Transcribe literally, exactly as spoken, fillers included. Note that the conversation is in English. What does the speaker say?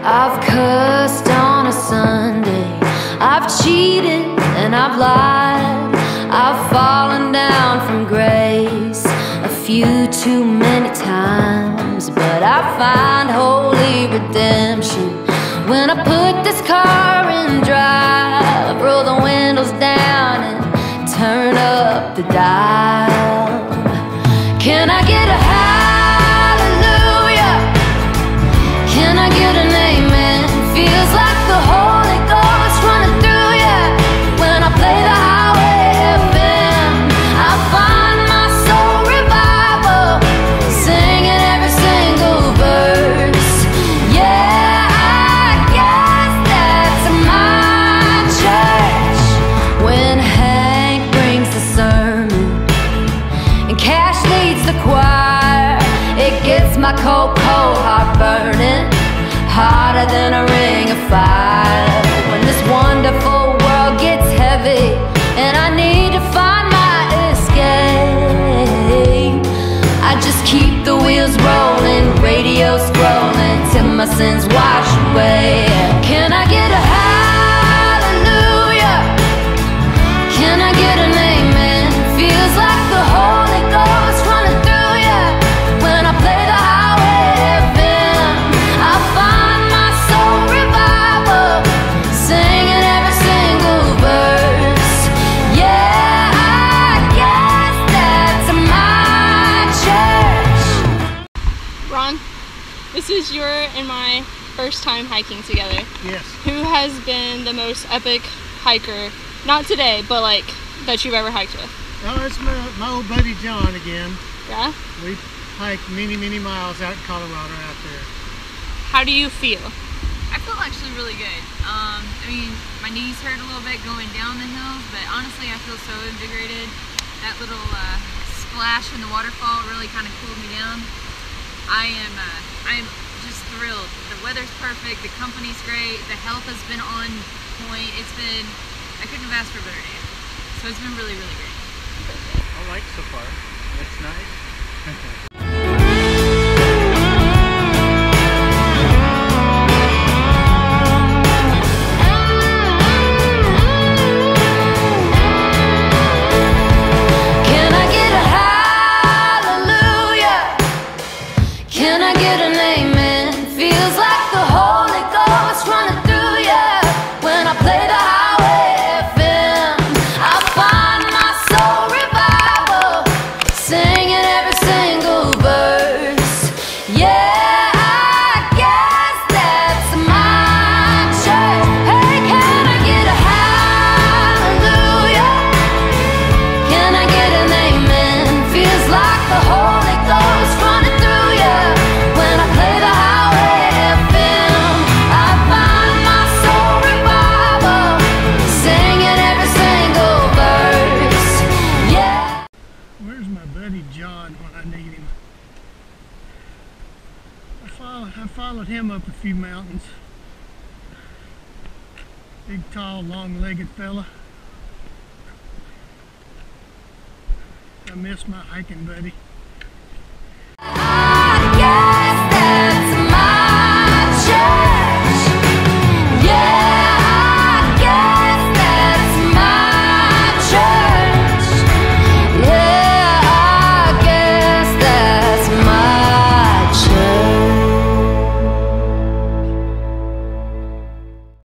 I've cursed on a Sunday, I've cheated and I've lied, I've fallen down from grace a few too many times, but I find holy redemption when I put this car in drive, roll the windows down and turn up the dial. Can I get a hallelujah? Can I get an amen? Feels like the Holy Ghost running through ya when I play the highway F M. I find my soul revival, singing every single verse. Yeah, I guess that's my church. When Hank brings the sermon and Cash leads the choir, it gets my cold, cold heart burning, hotter than a ring of fire. When this wonderful world gets heavy and I need to find my escape, I just keep the wheels rolling, radio scrolling till my sins wash away. Can I get a hallelujah? Can I get an amen? Feels like the Holy Ghost running through ya when I play the highway F M. I find my soul revival, singing every single verse. Yeah, I guess that's my church. Ron, this is your and my first time hiking together. Yes. Who has been the most epic hiker, not today, but like that you've ever hiked with? Oh, it's my, my old buddy John again. Yeah? We hiked many, many miles out in Colorado out there. How do you feel? I feel actually really good. Um, I mean, my knees hurt a little bit going down the hills, but honestly, I feel so invigorated. That little uh, splash in the waterfall really kind of cooled me down. I am, uh, I am just thrilled. The weather's perfect, the company's great, the health has been on point. It's been, I couldn't have asked for a better day. So it's been really, really great. I like so far. That's nice. Can I get a hallelujah? Can I get an amen? Feels like the Holy Ghost running through ya when I play the highway F M. I find my soul revival, singing every single verse. Yeah, I guess that's my church. Hey, can I get a hallelujah? Can I get an amen? Feels like the Holy Ghost running through ya when I play the highway F M. I find my soul revival, singing every single verse. Yeah. Where's my buddy John when I need him? I followed, I followed him up a few mountains. Big, tall, long-legged fella. I miss my hiking buddy. I guess